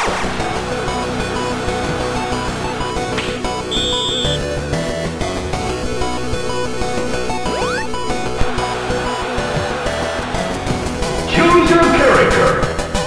Choose your character.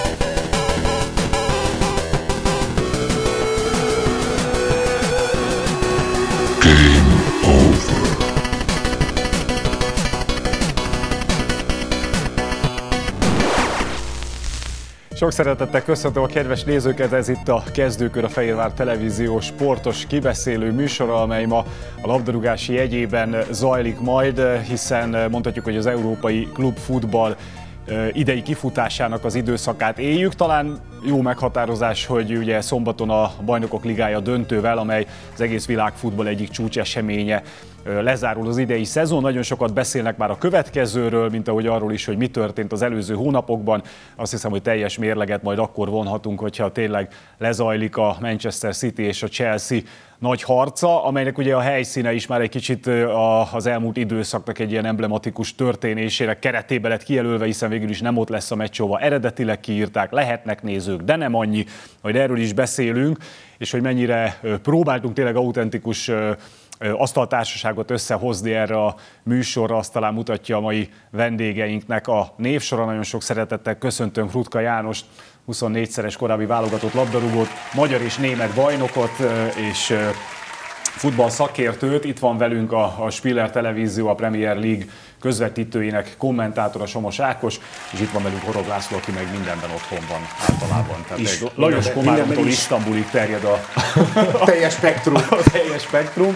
Sok szeretettel köszöntöm a kedves nézőket, ez itt a Kezdőkör, a Fehérvár Televízió sportos kibeszélő műsora, amely ma a labdarúgási jegyében zajlik majd, hiszen mondhatjuk, hogy az európai klubfutball idei kifutásának az időszakát éljük. Talán jó meghatározás, hogy ugye szombaton a Bajnokok Ligája döntővel, amely az egész világfutball egyik csúcseseménye, lezárul az idei szezon. Nagyon sokat beszélnek már a következőről, mint ahogy arról is, hogy mi történt az előző hónapokban. Azt hiszem, hogy teljes mérleget majd akkor vonhatunk, hogyha tényleg lezajlik a Manchester City és a Chelsea nagy harca, amelynek ugye a helyszíne is már egy kicsit az elmúlt időszaknak egy ilyen emblematikus történésének keretében lett kijelölve, hiszen végül is nem ott lesz a meccs, ahova eredetileg kiírták, lehetnek nézők, de nem annyi, majd erről is beszélünk, és hogy mennyire próbáltunk tényleg autentikus asztaltársaságot összehozni erre a műsorra, azt talán mutatja a mai vendégeinknek a névsora. Nagyon sok szeretettel köszöntöm Rutka Jánost, 24-szeres korábbi válogatott labdarúgót, magyar és német bajnokot és futball szakértőt. Itt van velünk a Spiller Televízió, a Premier League közvetítőjének kommentátora, Somos Ákos, és itt van velünk Horog László, aki meg mindenben otthon van általában. Tehát Lajos Komáromtól Isztambulig terjed a teljes spektrum. A teljes spektrum.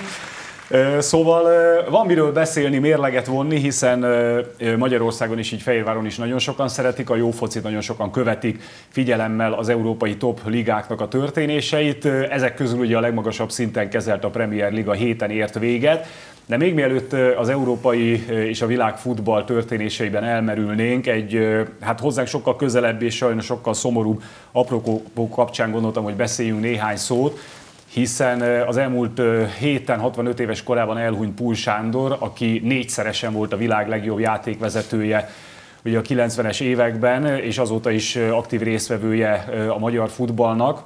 Szóval van miről beszélni, mérleget vonni, hiszen Magyarországon is, így Fehérváron is nagyon sokan szeretik a jó focit, nagyon sokan követik figyelemmel az európai top ligáknak a történéseit. Ezek közül ugye a legmagasabb szinten kezelt a Premier League a héten ért véget. De még mielőtt az európai és a világ futball történéseiben elmerülnénk, egy hát hozzánk sokkal közelebb és sajnos sokkal szomorúbb apropó kapcsán gondoltam, hogy beszéljünk néhány szót, hiszen az elmúlt héten 65 éves korában elhunyt Pul Sándor, aki 4-szeresen volt a világ legjobb játékvezetője ugye a 90-es években, és azóta is aktív résztvevője a magyar futballnak.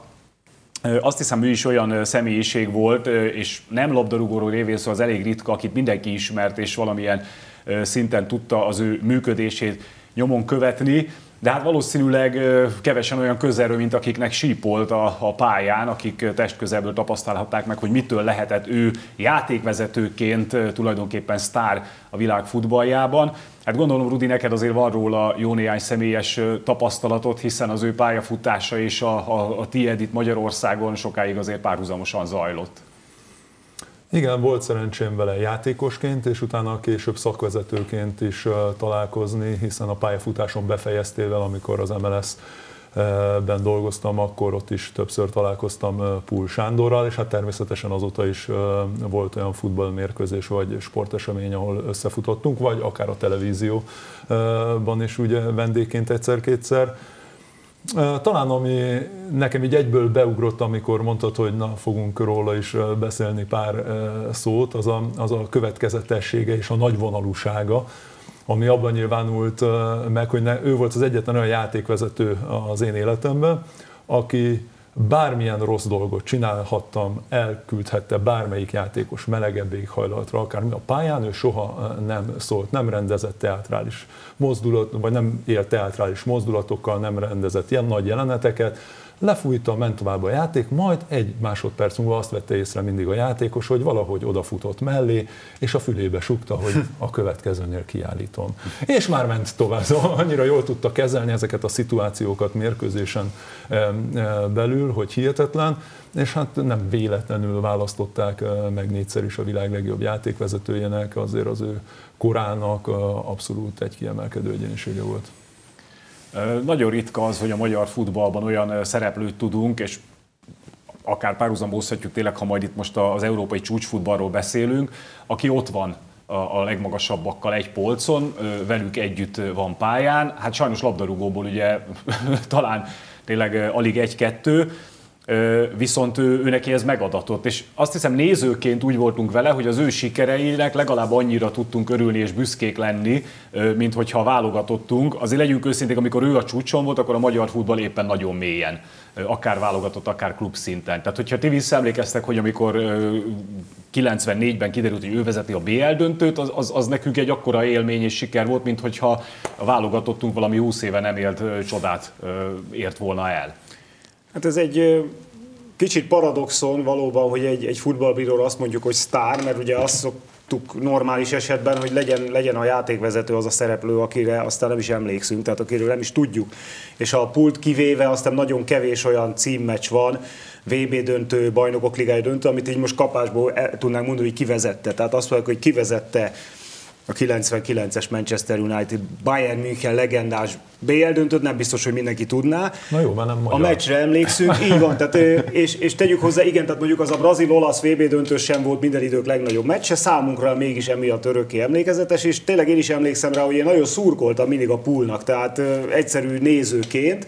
Azt hiszem, ő is olyan személyiség volt, és nem labdarúgóról révén szó, az elég ritka, akit mindenki ismert, és valamilyen szinten tudta az ő működését nyomon követni. De hát valószínűleg kevesen olyan közelről, mint akiknek sípolt a pályán, akik testközelből tapasztalhatták meg, hogy mitől lehetett ő játékvezetőként tulajdonképpen sztár a világ futballjában. Hát gondolom, Rudi, neked azért van róla jó néhány személyes tapasztalatot, hiszen az ő pályafutása és a tiéd itt Magyarországon sokáig azért párhuzamosan zajlott. Igen, volt szerencsém vele játékosként, és utána később szakvezetőként is találkozni, hiszen a pályafutáson befejeztével, amikor az MLS-ben dolgoztam, akkor ott is többször találkoztam Pul Sándorral, és hát természetesen azóta is volt olyan futballmérkőzés vagy sportesemény, ahol összefutottunk, vagy akár a televízióban is ugye vendégként egyszer-kétszer. Talán ami nekem így egyből beugrott, amikor mondtad, hogy na, fogunk róla is beszélni pár szót, az a következetessége és a nagyvonalúsága, ami abban nyilvánult meg, hogy ő volt az egyetlen olyan játékvezető az én életemben, aki bármilyen rossz dolgot csinálhattam, elküldhette bármelyik játékos melegebb éghajlatra, akármi a pályán, ő soha nem szólt, nem rendezett teátrális mozdulat, vagy nem élt teátrális mozdulatokkal, nem rendezett ilyen nagy jeleneteket, lefújta, ment tovább a játék, majd egy másodperc múlva azt vette észre mindig a játékos, hogy valahogy odafutott mellé, és a fülébe sukta, hogy a következőnél kiállítom. És már ment tovább, szóval annyira jól tudta kezelni ezeket a szituációkat mérkőzésen belül, hogy hihetetlen, és hát nem véletlenül választották meg 4-szer is a világ legjobb játékvezetőjének, azért az ő korának abszolút egy kiemelkedő egyénisége volt. Nagyon ritka az, hogy a magyar futballban olyan szereplőt tudunk, és akár párhuzamozhatjuk tényleg, ha majd itt most az európai csúcsfutballról beszélünk, aki ott van a legmagasabbakkal egy polcon, velük együtt van pályán. Hát sajnos labdarúgóból ugye talán tényleg alig egy-kettő. viszont ő neki ez megadatott. És azt hiszem nézőként úgy voltunk vele, hogy az ő sikereinek legalább annyira tudtunk örülni és büszkék lenni, mint hogyha válogatottunk. Azért legyünk őszinték, amikor ő a csúcson volt, akkor a magyar futball éppen nagyon mélyen, akár válogatott, akár klub szinten. Tehát hogyha ti visszaemlékeztek, hogy amikor 94-ben kiderült, hogy ő vezeti a BL döntőt, az nekünk egy akkora élmény és siker volt, mint hogyha a válogatottunk valami 20 éve nem élt csodát ért volna el. Hát ez egy kicsit paradoxon valóban, hogy egy futballbíróra azt mondjuk, hogy sztár, mert ugye azt szoktuk normális esetben, hogy legyen a játékvezető az a szereplő, akire aztán nem is emlékszünk, tehát akiről nem is tudjuk. És a pult kivéve aztán nagyon kevés olyan címmeccs van, VB döntő, Bajnokok Ligája döntő, amit így most kapásból tudnánk mondani, hogy kivezette. Tehát azt mondjuk, hogy kivezette a 99-es Manchester United Bayern München legendás BL döntőt, nem biztos, hogy mindenki tudná. Na jó, már nem magyar. A meccsre emlékszünk, így van, tehát, és tegyük hozzá, igen, tehát mondjuk az a brazil-olasz VB döntő sem volt minden idők legnagyobb meccse, számunkra mégis emiatt örökké emlékezetes, és tényleg én is emlékszem rá, hogy én nagyon szurkoltam mindig a poolnak, tehát egyszerű nézőként.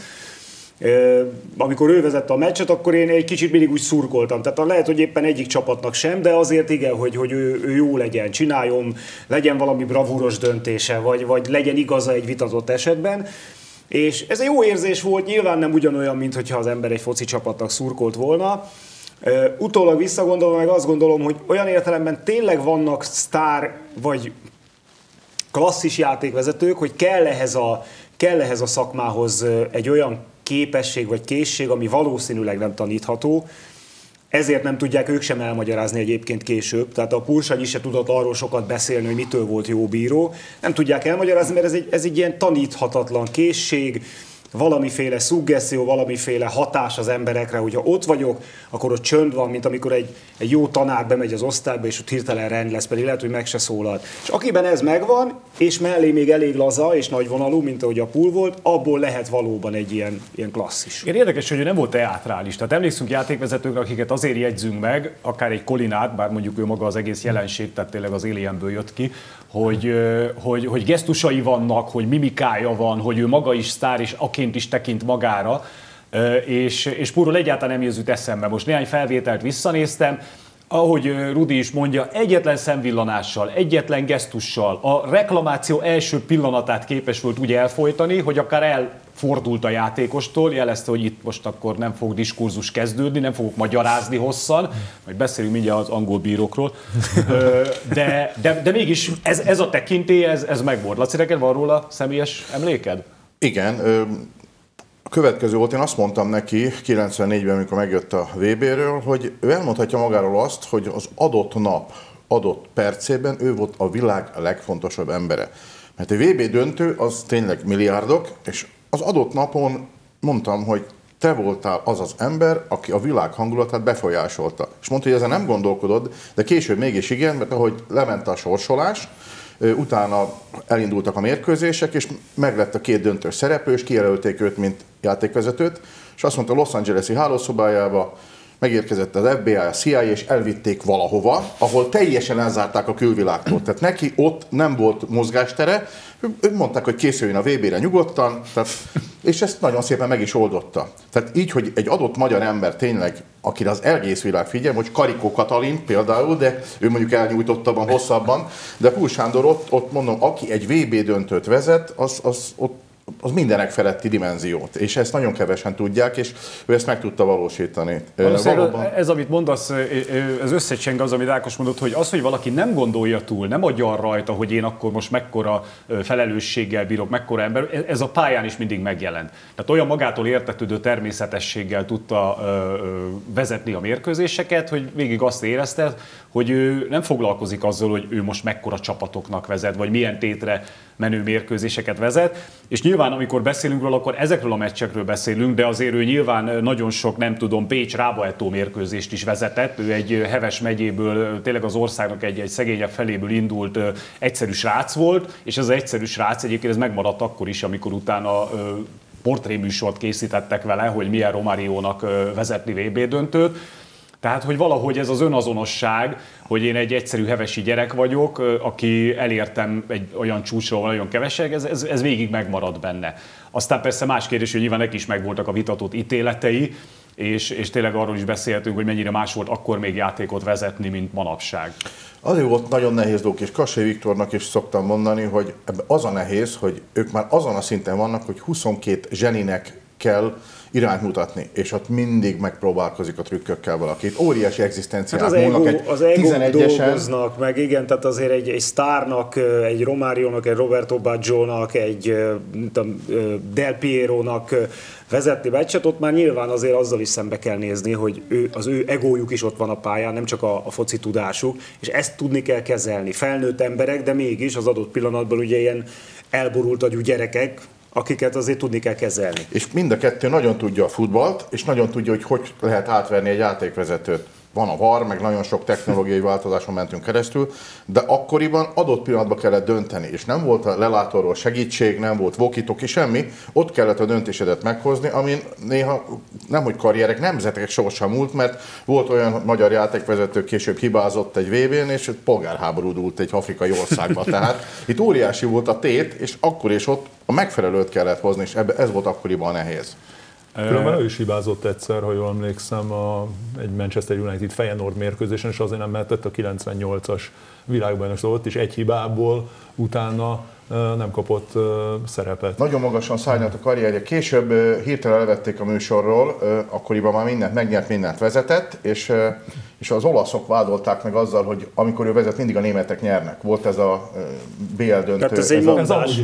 Amikor ő vezette a meccset, akkor én egy kicsit mindig úgy szurkoltam. Tehát lehet, hogy éppen egyik csapatnak sem, de azért igen, hogy ő jó legyen, csináljon, legyen valami bravúros döntése, vagy legyen igaza egy vitatott esetben. És ez egy jó érzés volt, nyilván nem ugyanolyan, mint hogyha az ember egy foci csapatnak szurkolt volna. Utólag visszagondolva meg azt gondolom, hogy olyan értelemben tényleg vannak sztár vagy klasszis játékvezetők, hogy kell ehhez a szakmához egy olyan képesség vagy készség, ami valószínűleg nem tanítható. Ezért nem tudják ők sem elmagyarázni egyébként később. Tehát a Pursanyi se tudott arról sokat beszélni, hogy mitől volt jó bíró. Nem tudják elmagyarázni, mert ez egy ilyen taníthatatlan készség, valamiféle szuggesztió, valamiféle hatás az emberekre, hogyha ott vagyok, akkor ott csönd van, mint amikor egy jó tanár bemegy az osztályba, és ott hirtelen rend lesz, pedig lehet, hogy meg se szólal. És akiben ez megvan, és mellé még elég laza és nagyvonalú, mint ahogy a Pool volt, abból lehet valóban egy ilyen klasszis. Igen, érdekes, hogy ő nem volt teátrális. Tehát emlékszünk játékvezetőkre, akiket azért jegyzünk meg, akár egy Kolinát, bár mondjuk ő maga az egész jelenség, tehát tényleg az Alienből jött ki, hogy gesztusai vannak, hogy mimikája van, hogy ő maga is sztár, és aként is tekint magára, és Poolról egyáltalán nem jött eszembe. Most néhány felvételt visszanéztem, ahogy Rudi is mondja, egyetlen szemvillanással, egyetlen gesztussal a reklamáció első pillanatát képes volt úgy elfojtani, hogy akár elfordult a játékostól, jelezte, hogy itt most akkor nem fog diskurzus kezdődni, nem fogok magyarázni hosszan, majd beszélünk mindjárt az angol bírókról, de mégis ez a tekintély, ez megvolt. Laci, neked van róla személyes emléked? Igen, a következő volt, én azt mondtam neki 94-ben, amikor megjött a VB-ről, hogy ő elmondhatja magáról azt, hogy az adott nap, adott percében ő volt a világ legfontosabb embere. Mert a VB döntő az tényleg milliárdok, és az adott napon mondtam, hogy te voltál az az ember, aki a világ hangulatát befolyásolta. És mondta, hogy ezen nem gondolkodod, de később mégis igen, mert ahogy lement a sorsolás, utána elindultak a mérkőzések, és meglett a két döntős szereplő, és kijelölték őt, mint játékvezetőt, és azt mondta, Los Angeles-i hálószobájába megérkezett az FBI, a CIA, és elvitték valahova, ahol teljesen elzárták a külvilágtól. Tehát neki ott nem volt mozgástere, mondták, hogy készüljön a VB-re nyugodtan, és ezt nagyon szépen meg is oldotta. Tehát így, hogy egy adott magyar ember tényleg, akire az egész világ figyel, hogy Karikó Katalin például, de ő mondjuk elnyújtottabban, hosszabban, de Pul Sándor ott mondom, aki egy VB döntőt vezet, az mindenek feletti dimenziót, és ezt nagyon kevesen tudják, és ő ezt meg tudta valósítani. Ez, amit mondasz, ez összecseng az, amit Ákos mondott, hogy az, hogy valaki nem gondolja túl, nem agyon rajta, hogy én akkor most mekkora felelősséggel bírok, mekkora ember, ez a pályán is mindig megjelent. Tehát olyan magától értetődő természetességgel tudta vezetni a mérkőzéseket, hogy végig azt érezte, hogy ő nem foglalkozik azzal, hogy ő most mekkora csapatoknak vezet, vagy milyen tétre menő mérkőzéseket vezet. És nyilván, amikor beszélünk róla, akkor ezekről a meccsekről beszélünk, de azért ő nyilván nagyon sok, nem tudom, Pécs-Rábaetó mérkőzést is vezetett. Ő egy Heves megyéből, tényleg az országnak egy szegényebb feléből indult egyszerű srác volt, és ez az egyszerű srác egyébként ez megmaradt akkor is, amikor utána portréműsort készítettek vele, hogy milyen Romáriónak vezetni VB döntőt. Tehát, hogy valahogy ez az önazonosság, hogy én egy egyszerű hevesi gyerek vagyok, aki elértem egy olyan csúcsról, nagyon kevesek, ez végig megmarad benne. Aztán persze más kérdés, hogy nyilván neki is megvoltak a vitatott ítéletei, és tényleg arról is beszéltünk, hogy mennyire más volt akkor még játékot vezetni, mint manapság. Azért volt nagyon nehéz dolgok, és Kassai Viktornak is szoktam mondani, hogy ebben az a nehéz, hogy ők már azon a szinten vannak, hogy 22 zseninek kell irányt mutatni, és ott mindig megpróbálkozik a trükkökkel valakit. Óriási egzisztenciát hát az egók dolgoznak meg, igen, tehát azért egy sztárnak, egy Romáriónak, egy Roberto Baggionak, egy Del Pierónak vezetni meccset, ott már nyilván azért azzal is szembe kell nézni, hogy az ő egójuk is ott van a pályán, nem csak a foci tudásuk, és ezt tudni kell kezelni. Felnőtt emberek, de mégis az adott pillanatban ugye ilyen elborult agyú gyerekek, akiket azért tudni kell kezelni. És mind a kettő nagyon tudja a futballt, és nagyon tudja, hogy lehet átverni egy játékvezetőt. Van a VAR, meg nagyon sok technológiai változáson mentünk keresztül, de akkoriban adott pillanatban kellett dönteni, és nem volt a lelátóról segítség, nem volt walkie-talkie, semmi, ott kellett a döntésedet meghozni, amin néha nemhogy karrierek, nemzetek sorsa múlt, mert volt olyan magyar játékvezető, később hibázott egy VB-n, és polgárháború dúlt egy afrikai országba. Tehát itt óriási volt a tét, és akkor és ott a megfelelőt kellett hozni, és ez volt akkoriban nehéz. Különben ő is hibázott egyszer, ha jól emlékszem, egy Manchester United Feyenoord mérkőzésen, és azért nem mehetett a 98-as világbajnokság, ott is egy hibából utána nem kapott szerepet. Nagyon magasan szárnyalt a karrierje. Később hirtelen levették a műsorról, akkoriban már mindent megnyert, mindent vezetett, és az olaszok vádolták meg azzal, hogy amikor ő vezet, mindig a németek nyernek. Volt ez a BL döntő. Tehát ez egy mondás.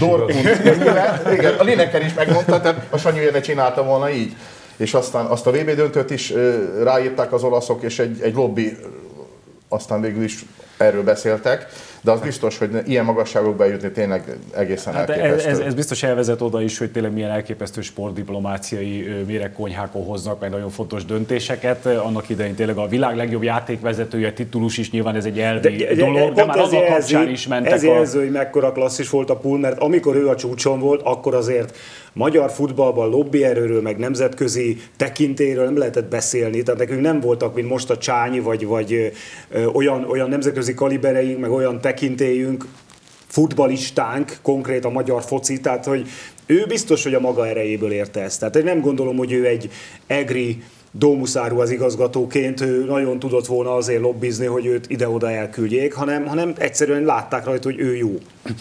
Igen, a Lineker is megmondta, tehát a Sanyi ne csinálta volna így. És aztán azt a VB döntőt is ráírták az olaszok, és egy lobby, aztán végül is erről beszéltek, de az biztos, hogy ilyen magasságokba eljutni tényleg egészen elképesztő. Ez biztos elvezet oda is, hogy tényleg milyen elképesztő sportdiplomáciai méregkonyhákon hoznak meg nagyon fontos döntéseket. Annak idején tényleg a világ legjobb játékvezetője titulus is, nyilván ez egy elvi dolog, de már azok kapcsán is mentek. Ez jelző, hogy mekkora klasszis volt a Pool, mert amikor ő a csúcson volt, akkor azért magyar futballban lobbyerőről, meg nemzetközi tekintélyről nem lehetett beszélni. Tehát nekünk nem voltak, mint most a Csányi, vagy olyan nemzetközi kalibereink, meg olyan tekintélyünk, futballistánk, konkrét a magyar foci, tehát hogy ő biztos, hogy a maga erejéből érte ezt. Tehát én nem gondolom, hogy ő egy egri Dómuszáru az igazgatóként ő nagyon tudott volna azért lobbizni, hogy őt ide-oda elküldjék, hanem egyszerűen látták rajta, hogy ő jó.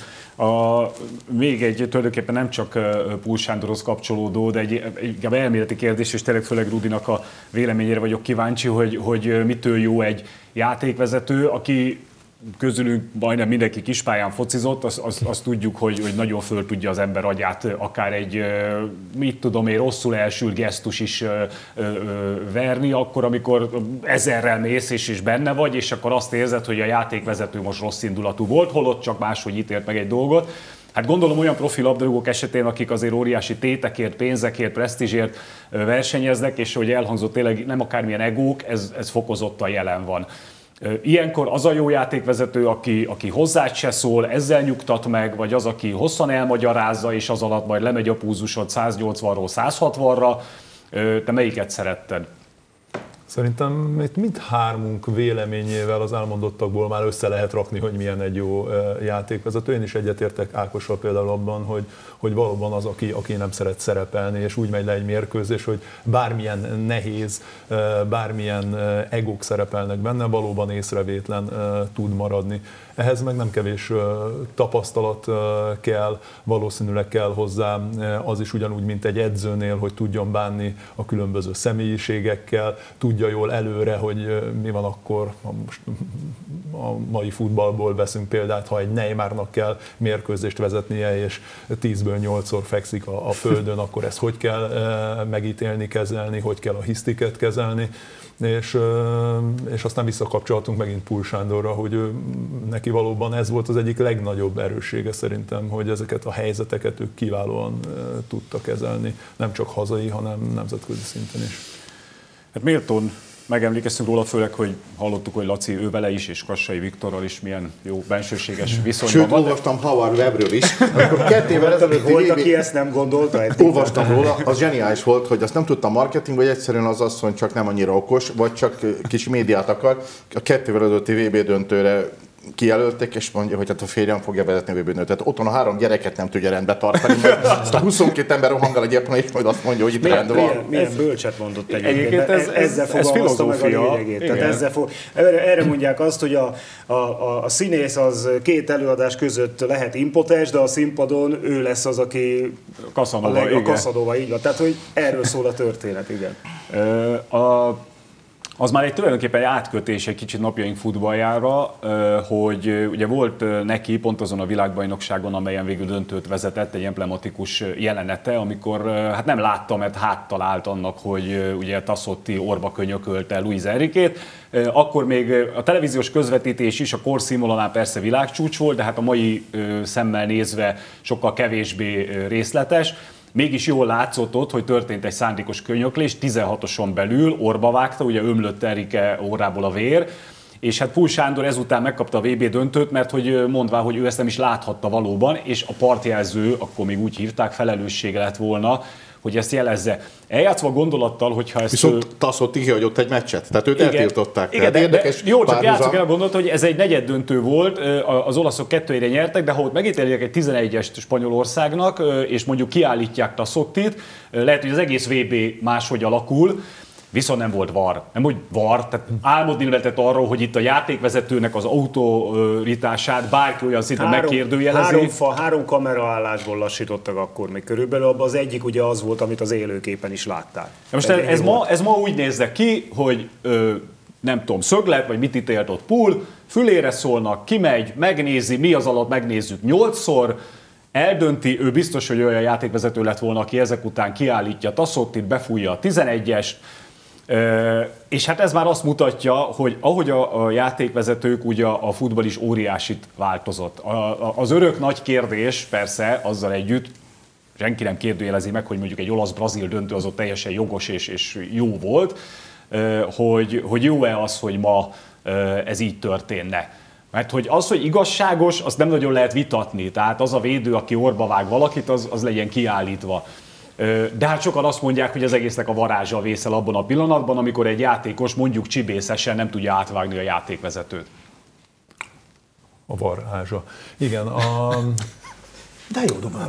Még egy tulajdonképpen nem csak Púl Sándorhoz kapcsolódó, de egy elméleti kérdés, és tényleg főleg Rudinak a véleményére vagyok kíváncsi, hogy mitől jó egy játékvezető, aki közülünk majdnem mindenki kispályán focizott, azt tudjuk, hogy nagyon föl tudja az ember agyát, akár egy, mit tudom én, rosszul elsült gesztus is verni, akkor, amikor ezerrel mész és benne vagy, és akkor azt érzed, hogy a játékvezető most rossz indulatú volt, holott csak máshogy ítélt meg egy dolgot. Hát gondolom olyan profi labdarúgók esetén, akik azért óriási tétekért, pénzekért, presztízsért versenyeznek, és hogy elhangzott tényleg nem akármilyen egók, ez fokozottan jelen van. Ilyenkor az a jó játékvezető, aki hozzád se szól, ezzel nyugtat meg, vagy az, aki hosszan elmagyarázza, és az alatt majd lemegy a púzusod 180-ról 160-ra. Te melyiket szeretted? Szerintem itt mindhármunk véleményével az elmondottakból már össze lehet rakni, hogy milyen egy jó játékvezető. Én is egyetértek Ákossal például abban, hogy valóban az, aki nem szeret szerepelni, és úgy megy le egy mérkőzés, hogy bármilyen nehéz, bármilyen egók szerepelnek benne, valóban észrevétlen tud maradni. Ehhez meg nem kevés tapasztalat kell, valószínűleg kell hozzá az is ugyanúgy, mint egy edzőnél, hogy tudjon bánni a különböző személyiségekkel, tudja jól előre, hogy mi van akkor, ha most a mai futballból veszünk példát, ha egy Neymarnak kell mérkőzést vezetnie, és 10-ből 8-szor fekszik a földön, akkor ezt hogy kell megítélni, kezelni, hogy kell a hisztiket kezelni. És aztán visszakapcsoltunk megint Púl Sándorra, hogy neki valóban ez volt az egyik legnagyobb erőssége szerintem, hogy ezeket a helyzeteket ők kiválóan tudta kezelni, nem csak hazai, hanem nemzetközi szinten is. Hát méltón megemlékeztünk róla, főleg, hogy hallottuk, hogy Laci ő vele is, és Kassai Viktorral is milyen jó bensőséges viszonyban van. Sőt, olvastam Howard Webbről is. Amikor 2 évvel ezelőtt volt, aki ezt nem gondolta? Olvastam róla, az zseniális volt, hogy azt nem tudta marketing, vagy egyszerűen az asszony csak nem annyira okos, vagy csak kis médiát akar. A 2 évvel ezelőtti VB döntőre kijelölték, és mondja, hogy hát a férjem fogja vezetni a VB-t. Tehát otthon a 3 gyereket nem tudja rendbe tartani, mert azt a 22 ember rohangál egy éppen, és majd azt mondja, hogy itt rend van. Milyen bölcset mondott egyébként. Ezzel fogalmazta meg a lényegét. Tehát erre mondják azt, hogy a színész az 2 előadás között lehet impotens, de a színpadon ő lesz az, aki a Casanova, így van. Tehát, hogy erről szól a történet, igen. Az már tulajdonképpen egy átkötés egy kicsit napjaink futballjára, hogy ugye volt neki pont azon a világbajnokságon, amelyen végül döntőt vezetett, egy emblematikus jelenete, amikor hát nem látta, mert háttal állt annak, hogy ugye Tassotti orba könyökölte Luis Enriquét. Akkor még a televíziós közvetítés is a korszínvonalán persze világcsúcs volt, de hát a mai szemmel nézve sokkal kevésbé részletes. Mégis jól látszott ott, hogy történt egy szándékos könyöklés, 16-oson belül orba vágta, ugye ömlött Enrique orrából a vér, és hát Pul Sándor ezután megkapta a VB döntőt, mert hogy mondván, hogy ő ezt nem is láthatta valóban, és a partjelző, akkor még úgy hívták, felelőssége lett volna, hogy ezt jelezze. Eljátszva gondolattal, hogyha ezt... Viszont Tassotti kihagyott egy meccset, tehát őt eltiltották. Igen, de jó, csak játszok el a gondolat, hogy ez egy negyed döntő volt, az olaszok 2-1-re nyertek, de ha ott megítélik egy 11-est Spanyolországnak, és mondjuk kiállítják Tassottit, lehet, hogy az egész VB máshogy alakul, viszont nem volt VAR. Nem úgy VAR, tehát álmodni lehetett arról, hogy itt a játékvezetőnek az autoritását bárki olyan szinten megkérdőjelezi. 3 kameraállásból lassítottak akkor még körülbelül, abban az egyik ugye az volt, amit az élőképen is láttál. Most ez ma úgy néznek ki, hogy nem tudom, szöglet, vagy mit ítélt ott Pul, fülére szólnak, kimegy, megnézi, mi az alatt megnézzük 8-szor, eldönti, ő biztos, hogy olyan játékvezető lett volna, aki ezek után kiállítja Tassottit, befújja a 11-est, és hát ez már azt mutatja, hogy ahogy a játékvezetők, ugye a futball is óriásit változott. Az örök nagy kérdés persze azzal együtt, senki nem kérdőjelezi meg, hogy mondjuk egy olasz-brazil döntő az ott teljesen jogos és jó volt, hogy jó-e az, hogy ma ez így történne. Mert hogy az, hogy igazságos, azt nem nagyon lehet vitatni. Tehát az a védő, aki orba vág valakit, az legyen kiállítva. De hát sokan azt mondják, hogy az egésznek a varázsa vészel abban a pillanatban, amikor egy játékos mondjuk csibészesen nem tudja átvágni a játékvezetőt. A varázsa. Igen, De jó dobál.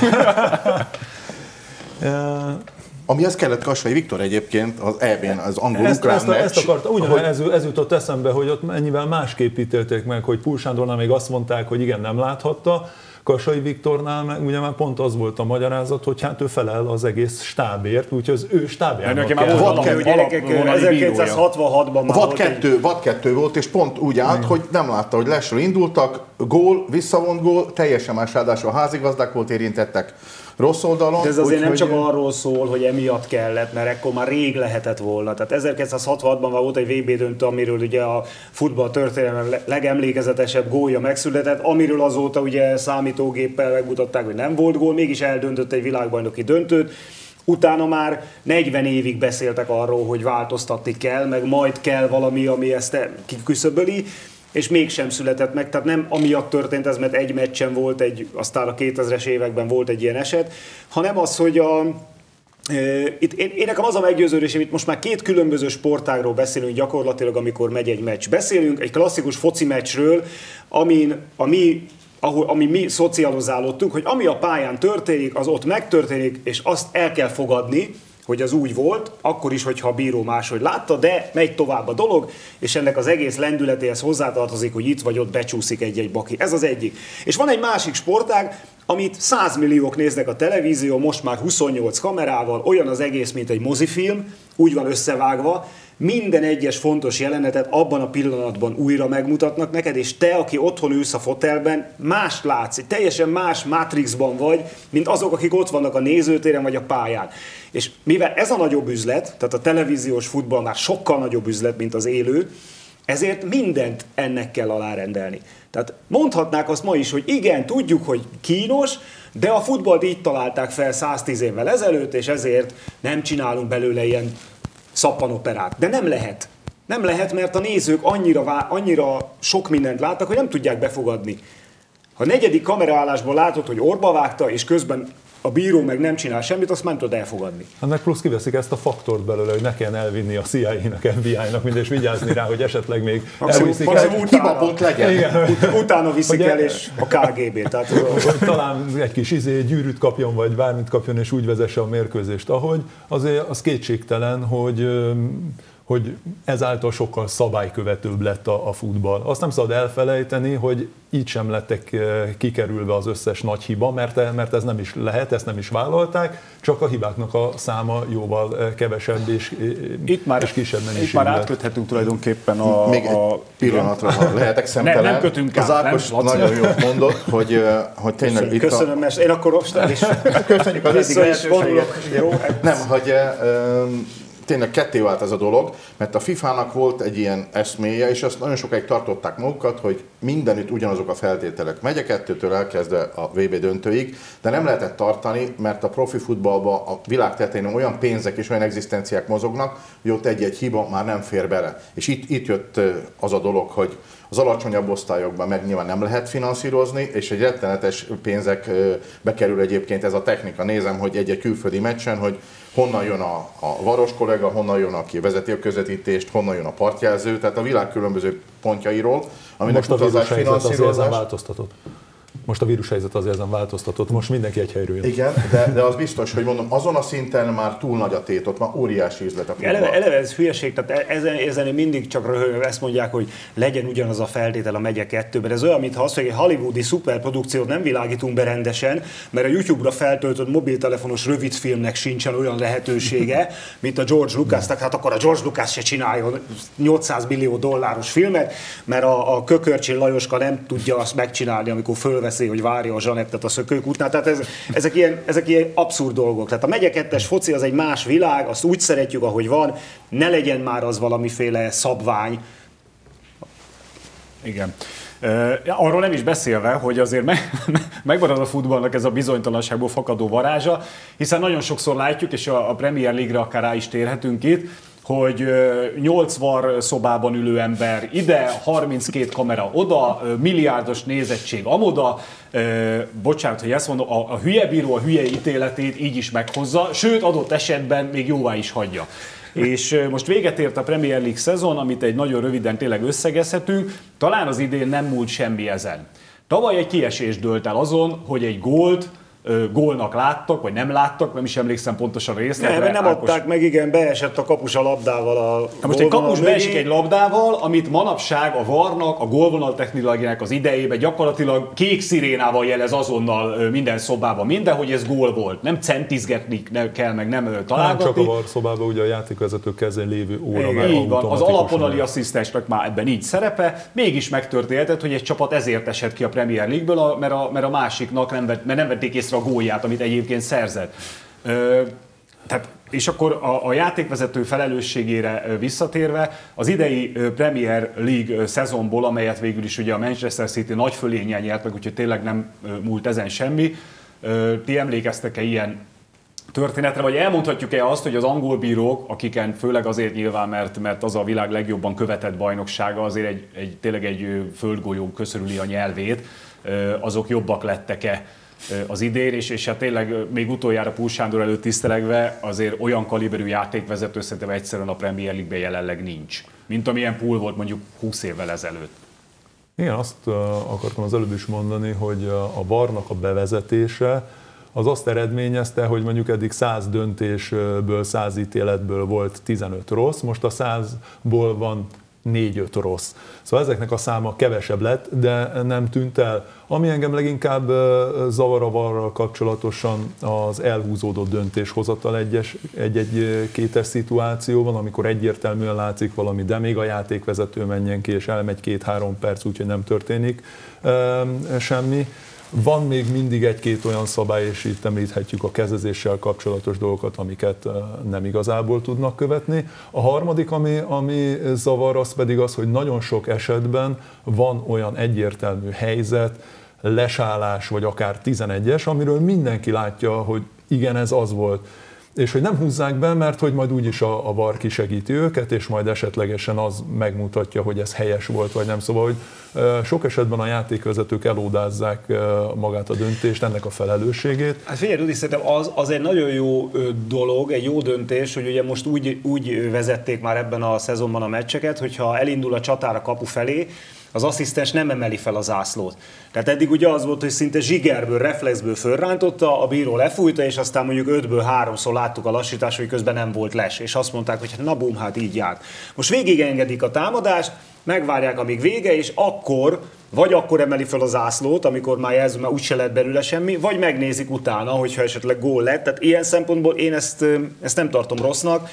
Amihez kellett Kassai Viktor egyébként az EB-n, az angol-ukrán meccs. Ezt akarta, ez jutott eszembe, hogy ott mennyivel másképp ítélték meg, hogy Pul Sándornál még azt mondták, hogy igen, nem láthatta, Kassai Viktornál meg ugye már pont az volt a magyarázat, hogy hát ő felel az egész stábért, úgyhogy az ő stábjának kell. Vad 1966-ban már Vad 2 volt, és pont úgy állt, hogy nem látta, hogy lesről indultak, gól, visszavont gól, teljesen más, ráadásul a házigazdák volt érintettek rossz oldalon. De ez azért nem csak arról szól, hogy emiatt kellett, mert ekkor már rég lehetett volna. Tehát 1966-ban volt egy VB döntő, amiről ugye a futball történelem legemlékezetesebb gólja megszületett, amiről azóta ugye számítógéppel megmutatták, hogy nem volt gól, mégis eldöntött egy világbajnoki döntőt. Utána már 40 évig beszéltek arról, hogy változtatni kell, meg majd kell valami, ami ezt kiküszöböli, és mégsem született meg, tehát nem amiatt történt ez, mert egy meccsen volt aztán a 2000-es években volt egy ilyen eset, hanem az, hogy én nekem az a meggyőződésem, itt most már 2 különböző sportágról beszélünk gyakorlatilag, amikor megy egy meccs. Beszélünk egy klasszikus foci meccsről, ami mi szocializálódtunk, hogy ami a pályán történik, az ott megtörténik, és azt el kell fogadni, hogy az úgy volt, akkor is, hogyha a bíró máshogy látta, de megy tovább a dolog, és ennek az egész lendületéhez hozzátartozik, hogy itt vagy ott becsúszik egy-egy baki. Ez az egyik. És van egy másik sportág, amit 100 milliók néznek a televízió, most már 28 kamerával, olyan az egész, mint egy mozifilm, úgy van összevágva, minden egyes fontos jelenetet abban a pillanatban újra megmutatnak neked, és te, aki otthon ülsz a fotelben, mást látsz, teljesen más Matrixban vagy, mint azok, akik ott vannak a nézőtéren vagy a pályán. És mivel ez a nagyobb üzlet, tehát a televíziós futball már sokkal nagyobb üzlet, mint az élő, ezért mindent ennek kell alárendelni. Tehát mondhatnák azt ma is, hogy igen, tudjuk, hogy kínos, de a futballt így találták fel 110 évvel ezelőtt, és ezért nem csinálunk belőle ilyen szappanoperát. De nem lehet. Nem lehet, mert a nézők annyira sok mindent láttak, hogy nem tudják befogadni. Ha a 4. kameraállásból látod, hogy orba vágta, és közben a bíró meg nem csinál semmit, azt nem tudod elfogadni. Ennek plusz kiveszik ezt a faktort belőle, hogy ne kelljen elvinni a CIA-nak, FBI-nak, és vigyázni rá, hogy esetleg még elviszik el. Hibapont legyen. Utána viszik el, és a KGB. Tehát hogy talán egy kis gyűrűt kapjon, vagy bármit kapjon, és úgy vezesse a mérkőzést, ahogy azért az kétségtelen, hogy ezáltal sokkal szabálykövetőbb lett a futball. Azt nem szabad elfelejteni, hogy így sem lettek kikerülve az összes nagy hiba, mert ez nem is lehet, ezt nem is vállalták, csak a hibáknak a száma jóval kevesebb és kisebb mennyiségű. Itt már átköthetünk tulajdonképpen Még egy pillanatra, ha lehetek szemtelen. Nem kötünk az Ákos nagyon jól mondott, hogy tényleg itt köszönöm, mert én akkor most is köszönjük az eddig lehetőséget. Nem, hogy tényleg ketté vált ez a dolog, mert a FIFA-nak volt egy ilyen eszméje, és azt nagyon sokáig tartották magukat, hogy mindenütt ugyanazok a feltételek. Megye 2-től elkezdve a VB döntőig, de nem lehetett tartani, mert a profi futballban a világ tetején olyan pénzek és olyan egzisztenciák mozognak, hogy ott egy-egy hiba már nem fér bele. És itt jött az a dolog, hogy az alacsonyabb osztályokban meg nyilván nem lehet finanszírozni, és egy rettenetes pénzek bekerül egyébként ez a technika. Nézem, hogy egy-egy külföldi meccsen, hogy honnan jön a varos kollega, honnan jön, aki vezeti a közvetítést, honnan jön a partjelző, tehát a világ különböző pontjairól, aminek utazás finanszírozás. Most a vírushelyzet azért ezen változtatott, most mindenki egy helyről jön. Igen, de az biztos, hogy mondom, azon a szinten már túl nagy a tét, ott már óriási üzlet a futball. Eleve ez hülyeség, tehát ezen mindig csak röhögök, ezt mondják, hogy legyen ugyanaz a feltétel a megye 2-ben. Ez olyan, mintha azt, hogy egy hollywoodi szuperprodukciót nem világítunk be rendesen, mert a YouTube-ra feltöltött mobiltelefonos rövidfilmnek sincsen olyan lehetősége, mint a George Lucasnak. Hát akkor a George Lucas se csináljon $800 millió filmet, mert a Kökörcsi Lajoska nem tudja azt megcsinálni, amikor fölveszi, hogy várja a Zsanettet a szökőkútnál. Tehát ezek ilyen abszurd dolgok. Tehát a megye 2-es foci az egy más világ, azt úgy szeretjük, ahogy van, ne legyen már az valamiféle szabvány. Igen. Arról nem is beszélve, hogy azért megmarad a futballnak ez a bizonytalanságból fakadó varázsa, hiszen nagyon sokszor látjuk, és a Premier League-re akár rá is térhetünk itt, hogy 8 var szobában ülő ember ide, 32 kamera oda, milliárdos nézettség amoda, bocsánat, hogy ezt mondom, a hülye bíró a hülye ítéletét így is meghozza, sőt adott esetben még jóvá is hagyja. És most véget ért a Premier League szezon, amit egy nagyon röviden tényleg összegezhetünk, talán az idén nem múlt semmi ezen. Tavaly egy kiesés dőlt el azon, hogy egy gólnak láttak, vagy nem láttak, nem is emlékszem pontosan a részletre. Nem adták meg, igen, beesett a kapus a labdával. Most egy kapus beesik egy labdával, amit manapság a VAR-nak, a gólvonal technológiának az idejében gyakorlatilag kék szirénával jelez azonnal minden szobában, mindenhogy ez gól volt. Nem centizgetni kell, meg nem találgatni. Nem csak a VAR szobában, ugye a játékvezető kezén lévő óra már így van, az alaponali asszisztensnek már ebben így szerepe, mégis megtörténhetett, hogy egy csapat ezért esett ki a Premier League-ből, mert a másiknak nem vették észre a gólját, amit egyébként szerzett. És akkor a játékvezető felelősségére visszatérve, az idei Premier League szezonból, amelyet végül is ugye a Manchester City nagy fölénnyel nyert meg, úgyhogy tényleg nem múlt ezen semmi. Ti emlékeztek-e ilyen történetre, vagy elmondhatjuk-e azt, hogy az angol bírók, akiken főleg azért nyilván, mert az a világ legjobban követett bajnoksága, azért tényleg egy földgolyó köszörüli a nyelvét, azok jobbak lettek-e az idén, és hát tényleg még utoljára Púl Sándor előtt tisztelegve azért olyan kaliberű játékvezető szerintem egyszerűen a Premier League-ben jelenleg nincs, mint amilyen Púl volt mondjuk 20 évvel ezelőtt. Igen, azt akartam az előbb is mondani, hogy a VAR-nak a bevezetése az azt eredményezte, hogy mondjuk eddig 100 döntésből, 100 ítéletből volt 15 rossz, most a 100-ból van 4-5 rossz. Szóval ezeknek a száma kevesebb lett, de nem tűnt el. Ami engem leginkább zavar a VAR-ral kapcsolatosan az elhúzódott döntéshozatal egy-egy kétes szituációban, amikor egyértelműen látszik valami, de még a játékvezető menjen ki, és elmegy 2-3 perc, úgyhogy nem történik semmi. Van még mindig egy-két olyan szabály, és itt említhetjük a kezezéssel kapcsolatos dolgokat, amiket nem igazából tudnak követni. A harmadik, ami zavar, az pedig az, hogy nagyon sok esetben van olyan egyértelmű helyzet, lesállás, vagy akár 11-es, amiről mindenki látja, hogy igen, ez az volt. és hogy nem húzzák be, mert hogy majd úgyis a VAR kisegíti őket, és majd esetlegesen az megmutatja, hogy ez helyes volt, vagy nem. Szóval, hogy sok esetben a játékvezetők elódázzák magát a döntést, ennek a felelősségét. Hát figyelj, Rudi, szerintem az egy nagyon jó dolog, egy jó döntés, hogy ugye most úgy vezették már ebben a szezonban a meccseket, hogyha elindul a csatár a kapu felé, az asszisztens nem emeli fel a zászlót. Tehát eddig ugye az volt, hogy szinte zsigerből, reflexből fölrántotta, a bíró lefújta, és aztán mondjuk 5-ből 3-szor láttuk a lassítást, hogy közben nem volt les, és azt mondták, hogy na bum, hát így járt. Most végig engedik a támadást, megvárják, amíg vége, és akkor emeli fel a zászlót, amikor már jelző, már úgyse lett belőle semmi, vagy megnézik utána, hogyha esetleg gól lett. Tehát ilyen szempontból én ezt nem tartom rossznak.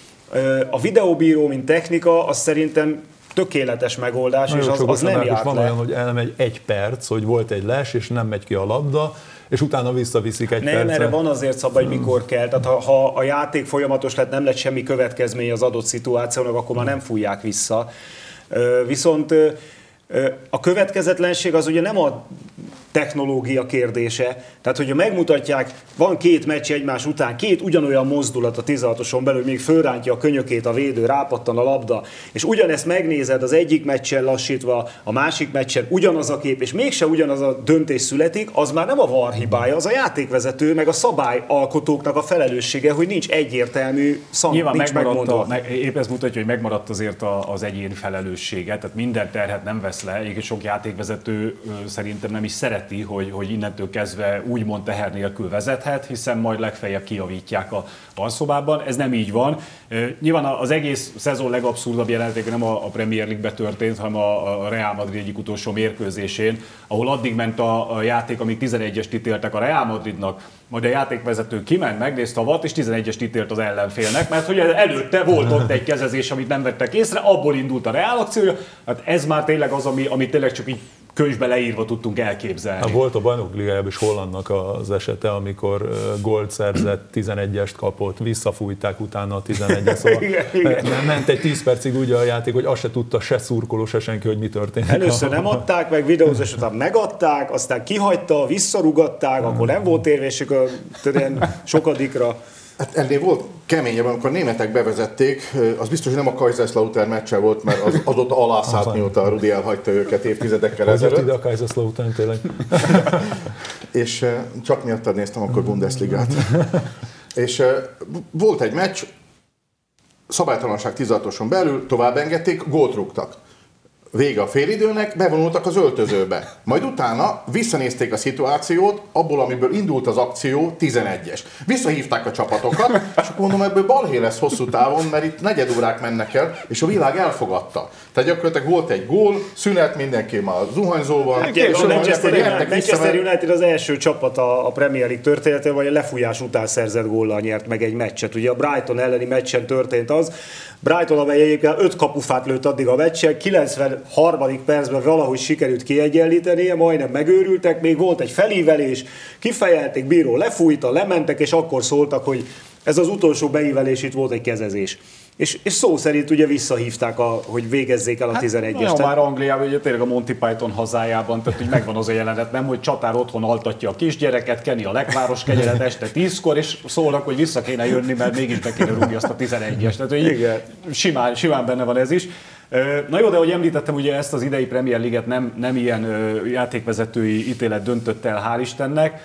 A videóbíró, mint technika, az szerintem tökéletes megoldás, és az nem járt van le. olyan, hogy elmegy 1 perc, hogy volt egy les, és nem megy ki a labda, és utána visszaviszik egy percre. Nem, erre van azért szabály, hogy mikor kell. Tehát ha a játék folyamatos lett, nem lett semmi következmény az adott szituációnak, akkor már nem fújják vissza. Viszont a következetlenség az ugye nem a technológia kérdése. Tehát, hogyha megmutatják, van 2 meccs egymás után, 2 ugyanolyan mozdulat a 16-oson belül, még fölrántja a könyökét a védő, rápattan a labda, és ugyanezt megnézed az egyik meccsen lassítva, a másik meccsen ugyanaz a kép, és mégse ugyanaz a döntés születik, az már nem a VAR hibája, az a játékvezető, meg a szabályalkotóknak a felelőssége, hogy nincs egyértelmű Nyilván nincs megmondva. épp ez mutatja, hogy megmaradt azért az egyéni felelőssége, tehát minden terhet nem vesz le, egyébként sok játékvezető szerintem nem is szereti, hogy innentől kezdve úgymond teher nélkül vezethet, hiszen majd legfeljebb kijavítják a varszobában. Ez nem így van. Nyilván az egész szezon legabszurdabb jelenetek nem a Premier League-be történt, hanem a Real Madrid egyik utolsó mérkőzésén, ahol addig ment a játék, amíg 11-est ítéltek a Real Madridnak, majd a játékvezető kiment, megnézte a VAR-t, és 11-est ítélt az ellenfélnek, mert hogy előtte volt ott egy kezezés, amit nem vettek észre, abból indult a Real akciója. Hát ez már tényleg az, ami tényleg csak így könyvbe leírva tudtunk elképzelni. Volt a Bajnok Ligájában is Hollandnak az esete, amikor gólt szerzett, 11-est kapott, visszafújták utána a 11-et, szóval ment egy 10 percig úgy a játék, hogy azt se tudta se szurkoló, se senki, hogy mi történik. Először nem adták meg, videózás után megadták, aztán kihagyta, visszarugatták, akkor nem volt érvésük a sokadikra. Hát ennél volt keményebb, amikor a németek bevezették, az biztos, hogy nem a Kaiserslautern meccse volt, mert az ott alászállt, mióta a Rudi elhagyta őket évtizedekkel ezelőtt. Hogy ide a Kaiserslautern tényleg? És csak miattad néztem akkor Bundesligát. És volt egy meccs, szabálytalanság 16-oson belül, tovább engedték, gólt rúgtak. Vége a félidőnek, bevonultak az öltözőbe. Majd utána visszanézték a szituációt, abból, amiből indult az akció, 11-es. Visszahívták a csapatokat, és akkor mondom, ebből balhé lesz hosszú távon, mert itt negyedórák mennek el, és a világ elfogadta. Tehát gyakorlatilag volt egy gól, szünet, mindenki már zuhanyzóval. A Manchester United az első csapat a Premier League történetében, vagy a lefújás után szerzett góllal nyert meg egy meccset. Ugye a Brighton elleni meccsen történt az. Brighton, amely egyébként 5 kapufát lőtt addig a meccsen, 93. percben valahogy sikerült kiegyenlítenie, majdnem megőrültek, még volt egy felívelés, kifejelték, bíró lefújta, lementek, és akkor szóltak, hogy ez az utolsó beívelés, itt volt egy kezezés. És szó szerint ugye visszahívták, hogy végezzék el a 11-est. Hát, már Angliában, ugye tényleg a Monty Python hazájában, tehát hogy megvan az a jelenet, nem, hogy csatár otthon altatja a kisgyereket, keni a lekváros kegyelet este 10-kor, és szólnak, hogy vissza kéne jönni, mert mégis be kéne rúgni azt a 11-est. Tehát, hogy simán benne van ez is. Na jó, de ahogy említettem, ugye ezt az idei Premier League-et nem ilyen játékvezetői ítélet döntött el, hál' Istennek.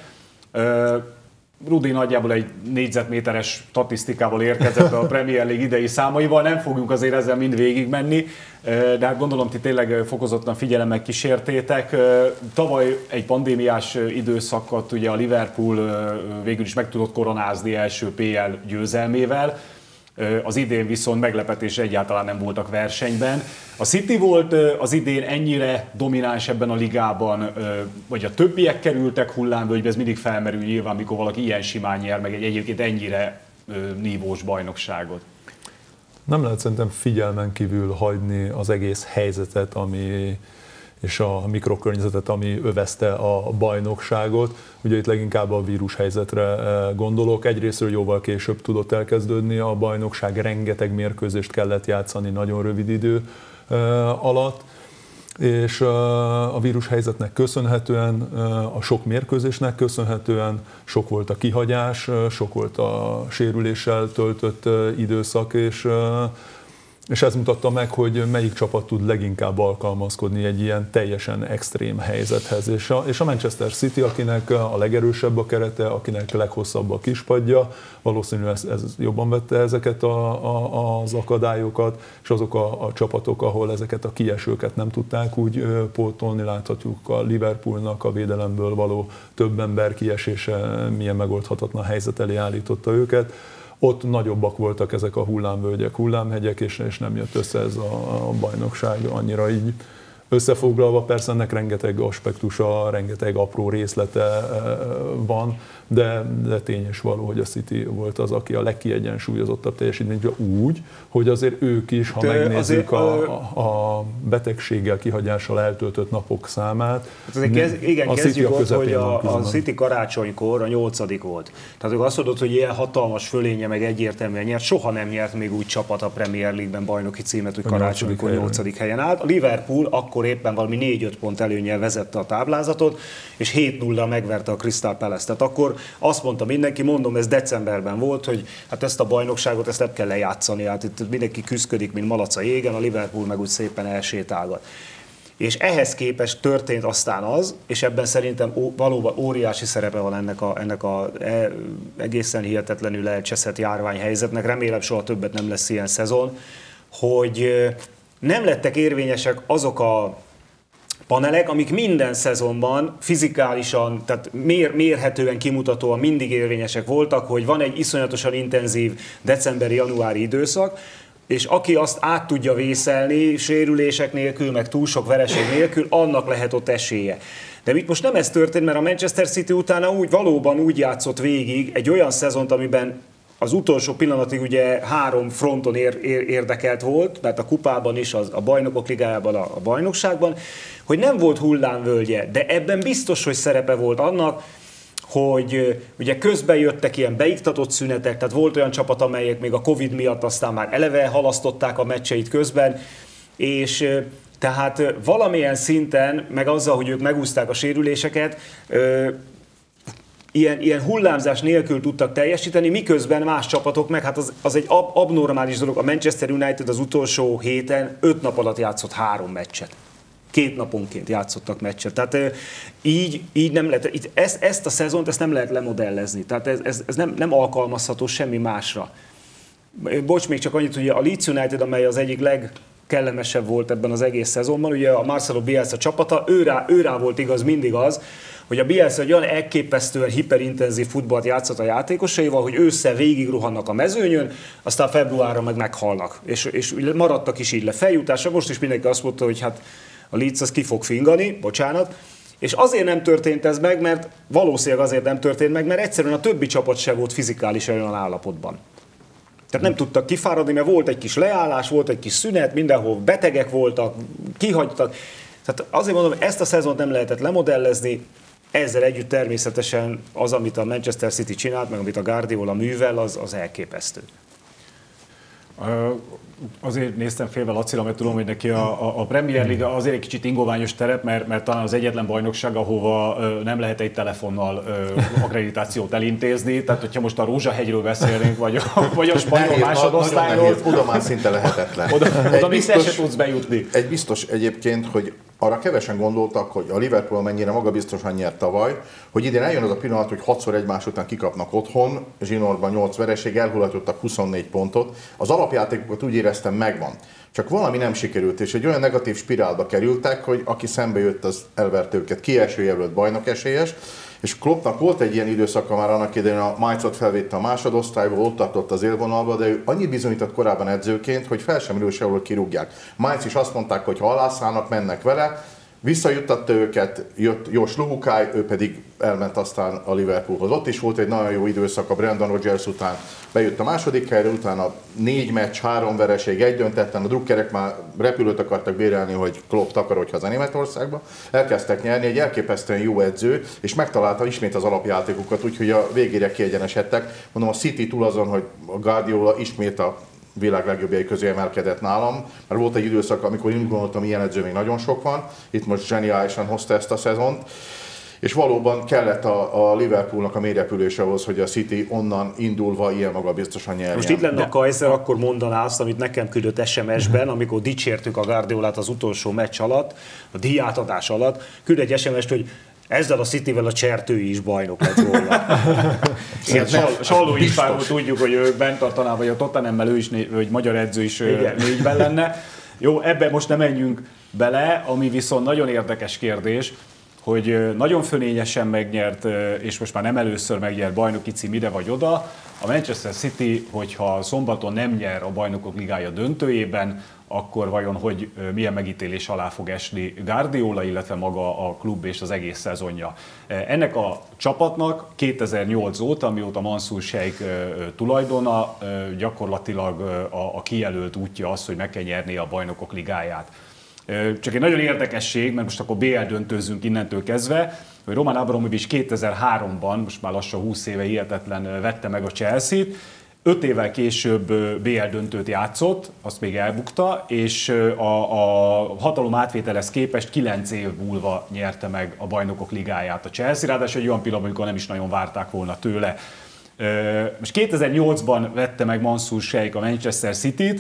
Rudi nagyjából egy négyzetméteres statisztikával érkezett a Premier League idei számaival, nem fogjuk azért ezzel mind végigmenni, de hát gondolom, ti tényleg fokozottan figyelemmel kísértétek. Tavaly egy pandémiás időszakot ugye a Liverpool végül is meg tudott koronázni első PL győzelmével, az idén viszont meglepetés, egyáltalán nem voltak versenyben. A City volt az idén ennyire domináns ebben a ligában, vagy a többiek kerültek hullámvölgybe, ez mindig felmerül nyilván, mikor valaki ilyen simán nyer meg egy egyébként ennyire nívós bajnokságot. Nem lehet szerintem figyelmen kívül hagyni az egész helyzetet, és a mikrokörnyezetet, ami övezte a bajnokságot. Ugye itt leginkább a vírushelyzetre gondolok. Egyrésztről jóval később tudott elkezdődni a bajnokság, rengeteg mérkőzést kellett játszani nagyon rövid idő alatt. és a vírushelyzetnek köszönhetően, a sok mérkőzésnek köszönhetően sok volt a kihagyás, sok volt a sérüléssel töltött időszak, és ez mutatta meg, hogy melyik csapat tud leginkább alkalmazkodni egy ilyen teljesen extrém helyzethez. És a Manchester City, akinek a legerősebb a kerete, akinek leghosszabb a kispadja, valószínűleg ez jobban vette ezeket az akadályokat, és azok a csapatok, ahol ezeket a kiesőket nem tudták úgy pótolni, láthatjuk a Liverpoolnak a védelemből való több ember kiesése, milyen megoldhatatlan helyzet elé állította őket. Ott nagyobbak voltak ezek a hullámvölgyek, hullámhegyek, és nem jött össze ez a bajnokság annyira így összefoglalva. Persze ennek rengeteg aspektusa, rengeteg apró részlete van, de tény és való, hogy a City volt az, aki a legkiegyensúlyozottabb teljesítményt úgy, hogy azért ők is, ha megnézzük a betegséggel, kihagyással eltöltött napok számát. Igen, kezdjük ott, hogy a City karácsonykor a 8. volt. Tehát azt mondod, hogy ilyen hatalmas fölénye, meg egyértelműen nyert, soha nem nyert még úgy csapat a Premier League-ben bajnoki címet, hogy karácsonykor 8. helyen állt. A Liverpool akkor éppen valami 4-5 pont előnnyel vezette a táblázatot, és 7-0-ra megverte a Crystal Palace. Tehát akkor azt mondta mindenki, mondom, ez decemberben volt, hogy hát ezt a bajnokságot ezt nem kell lejátszani, hát itt mindenki küszködik, mint malac a jégen, a Liverpool meg úgy szépen elsétálgat. És ehhez képest történt aztán az, és ebben szerintem valóban óriási szerepe van ennek a egészen hihetetlenül elcseszett járványhelyzetnek, remélem soha többet nem lesz ilyen szezon, hogy nem lettek érvényesek azok a panelek, amik minden szezonban fizikálisan, tehát mérhetően kimutatóan mindig érvényesek voltak, hogy van egy iszonyatosan intenzív decemberi-januári időszak, és aki azt át tudja vészelni sérülések nélkül, meg túl sok vereség nélkül, annak lehet ott esélye. De itt most nem ez történt, mert a Manchester City utána valóban úgy játszott végig egy olyan szezont, amiben az utolsó pillanatig ugye 3 fronton érdekelt volt, mert a kupában is, a bajnokok ligájában, a bajnokságban, hogy nem volt hullámvölgye, de ebben biztos, hogy szerepe volt annak, hogy ugye közben jöttek ilyen beiktatott szünetek, tehát volt olyan csapat, amelyek még a Covid miatt aztán már eleve halasztották a meccseit közben, és tehát valamilyen szinten, meg azzal, hogy ők megúszták a sérüléseket, ilyen hullámzás nélkül tudtak teljesíteni, miközben más csapatok meg, hát az egy abnormális dolog. A Manchester United az utolsó héten 5 nap alatt játszott 3 meccset. 2 naponként játszottak meccset. Tehát így nem lehet, ezt a szezont ezt nem lehet lemodellezni. Tehát ez nem alkalmazható semmi másra. Bocs, még csak annyit, hogy a Leeds United, amely az egyik legkellemesebb volt ebben az egész szezonban, ugye a Marcelo Bielsa csapata, őrá volt igaz mindig az, hogy a Bielsa egy olyan elképesztően hiperintenzív futballt játszott a játékosaival, hogy ősszel végig rohannak a mezőnyön, aztán februárra meg meghalnak. És maradtak is így le feljutásra. Most is mindenki azt mondta, hogy hát a Leeds az ki fog fingani, bocsánat. És azért nem történt ez meg, mert valószínűleg azért nem történt meg, mert egyszerűen a többi csapat sem volt fizikálisan olyan állapotban. Tehát nem tudtak kifáradni, mert volt egy kis leállás, volt egy kis szünet, mindenhol betegek voltak, kihagytak. Tehát azért mondom, ezt a szezont nem lehetett lemodellezni, ezzel együtt természetesen az, amit a Manchester City csinált, meg amit a Guardiola művel, az elképesztő. Azért néztem félve Lacira, mert tudom, hogy neki a Premier League azért egy kicsit ingoványos terep, mert talán az egyetlen bajnokság, ahova nem lehet egy telefonnal akkreditációt elintézni. Tehát, hogyha most a Rózsahegyről beszélnénk, vagy a spanyol másodosztályról. Oda már szinte lehetetlen. Oda még se tudsz bejutni. Egy biztos egyébként, hogy arra kevesen gondoltak, hogy a Liverpool mennyire magabiztosan nyert tavaly, hogy idén eljön az a pillanat, hogy 6-szor egymás után kikapnak otthon, zsinórban 8 vereség, elhullottak 24 pontot. Az alapjátékokat úgy éreztem, megvan. Csak valami nem sikerült, és egy olyan negatív spirálba kerültek, hogy aki szembe jött, az elverte őket. Kieső jelölt bajnok esélyes. És Kloppnak volt egy ilyen időszaka már annak idején, a Mainzot felvétte a másodosztályból, ott tartott az élvonalba, de ő annyit bizonyított korábban edzőként, hogy fel sem merül sehol, hogy kirúgják. Mainz is azt mondták, hogy ha alászállnak, mennek vele, visszajuttatta őket, jött Jos Luhukai, ő pedig elment aztán a Liverpoolhoz. Ott is volt egy nagyon jó időszak, a Brendan Rodgers után bejött a második helyre, utána 4 meccs, 3 vereség, 1 döntetlen, a drukkerek már repülőt akartak bérelni, hogy Klopp takarodj haza Németországba. Elkezdtek nyerni, egy elképesztően jó edző, és megtalálta ismét az alapjátékokat, úgyhogy a végére kiegyenesedtek. Mondom, a City túl azon, hogy a Guardiola ismét a világ legjobbjai közé emelkedett nálam, mert volt egy időszak, amikor én úgy gondoltam, ilyen edző még nagyon sok van, itt most zseniálisan hozta ezt a szezont, és valóban kellett a Liverpoolnak a mélyrepülése ahhoz, hogy a City onnan indulva ilyen magabiztosan nyerjen. Most itt lenne a Kaiser, akkor mondaná azt, amit nekem küldött SMS-ben, amikor dicsértük a Guardiolát az utolsó meccs alatt, a díjátadás alatt, küld egy SMS-t, hogy ezzel a Cityvel a Csertői is bajnok lett volna. Salló Istvánról tudjuk, hogy ő bent tartaná, vagy a Tottenhammel ő is, vagy magyar edző is négyben lenne. Jó, ebbe most nem menjünk bele, ami viszont nagyon érdekes kérdés, hogy nagyon fölényesen megnyert, és most már nem először megnyert bajnoki cím ide vagy oda. A Manchester City, hogyha szombaton nem nyer a Bajnokok Ligája döntőjében, akkor vajon milyen megítélés alá fog esni Guardiola, illetve maga a klub és az egész szezonja. Ennek a csapatnak 2008 óta, amióta Mansur Sheikh tulajdona, gyakorlatilag a kijelölt útja az, hogy meg kell nyernie a Bajnokok Ligáját. Csak egy nagyon érdekesség, mert most akkor BL döntőzünk innentől kezdve, hogy Roman Abramovich 2003-ban, most már lassan 20 éve hihetetlen, vette meg a Chelsea-t, 5 évvel később BL döntőt játszott, azt még elbukta, és a hatalom átvételhez képest 9 év múlva nyerte meg a Bajnokok Ligáját a Chelsea, ráadásul egy olyan pillanatban, amikor nem is nagyon várták volna tőle. Most 2008-ban vette meg Mansur Sheikh a Manchester Cityt,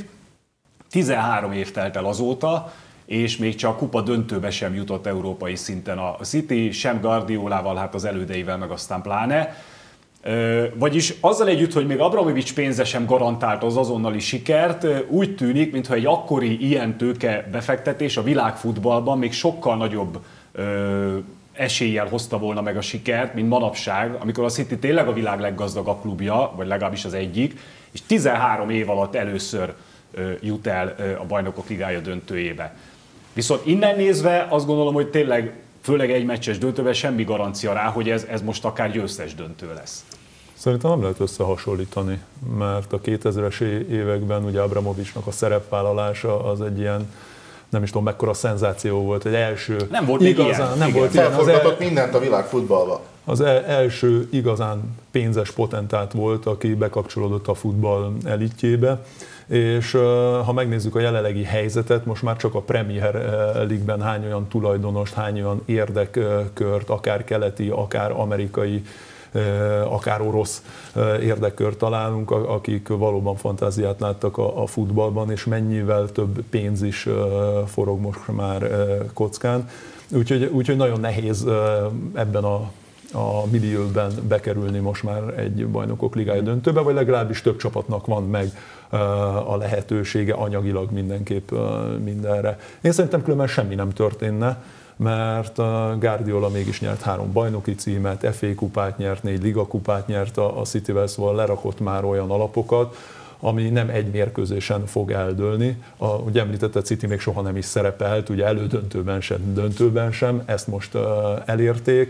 13 év telt el azóta, és még csak kupa döntőbe sem jutott európai szinten a City, sem Guardiolával, hát az elődeivel, meg aztán pláne. Vagyis azzal együtt, hogy még Abramovich pénze sem garantált az azonnali sikert, úgy tűnik, mintha egy akkori ilyen tőke befektetés a világfutballban még sokkal nagyobb eséllyel hozta volna meg a sikert, mint manapság, amikor a City tényleg a világ leggazdagabb klubja, vagy legalábbis az egyik, és 13 év alatt először jut el a Bajnokok Ligája döntőjébe. Viszont innen nézve azt gondolom, hogy tényleg, főleg egy meccses döntőben semmi garancia rá, hogy ez most akár győztes döntő lesz. Szerintem nem lehet összehasonlítani, mert a 2000-es években ugye Abramovichnak a szerepvállalása az egy ilyen, nem is tudom mekkora szenzáció volt, egy első... Nem volt igazán, nem volt ilyen. Felforgatott mindent a világ futballba. Az első igazán pénzes potentát volt, aki bekapcsolódott a futball elitjébe, és ha megnézzük a jelenlegi helyzetet, most már csak a Premier League-ben hány olyan tulajdonost, hány olyan érdekkört, akár keleti, akár amerikai, akár orosz érdekkört találunk, akik valóban fantáziát láttak a futballban, és mennyivel több pénz is forog most már kockán. Úgyhogy nagyon nehéz ebben a millióben bekerülni most már egy Bajnokok Ligája döntőbe, vagy legalábbis több csapatnak van meg a lehetősége anyagilag mindenképp mindenre. Én szerintem különben semmi nem történne, mert Guardiola mégis nyert 3 bajnoki címet, FA kupát nyert, 4 ligakupát nyert a Cityvel, szóval lerakott már olyan alapokat, ami nem egy mérkőzésen fog eldőlni. Ugye említette, City még soha nem is szerepelt, ugye elődöntőben sem, döntőben sem, ezt most elérték,